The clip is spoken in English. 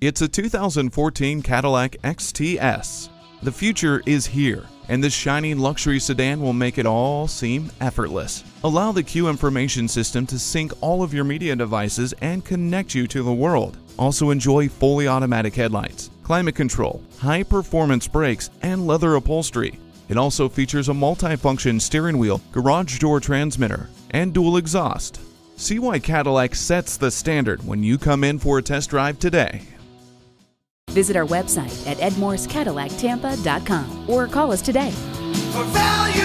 It's a 2014 Cadillac XTS. The future is here, and this shiny luxury sedan will make it all seem effortless. Allow the Q information system to sync all of your media devices and connect you to the world. Also enjoy fully automatic headlights, climate control, high-performance brakes, and leather upholstery. It also features a multi-function steering wheel, garage door transmitter, and dual exhaust. See why Cadillac sets the standard when you come in for a test drive today. Visit our website at edmorsecadillactampa.com or call us today. For value.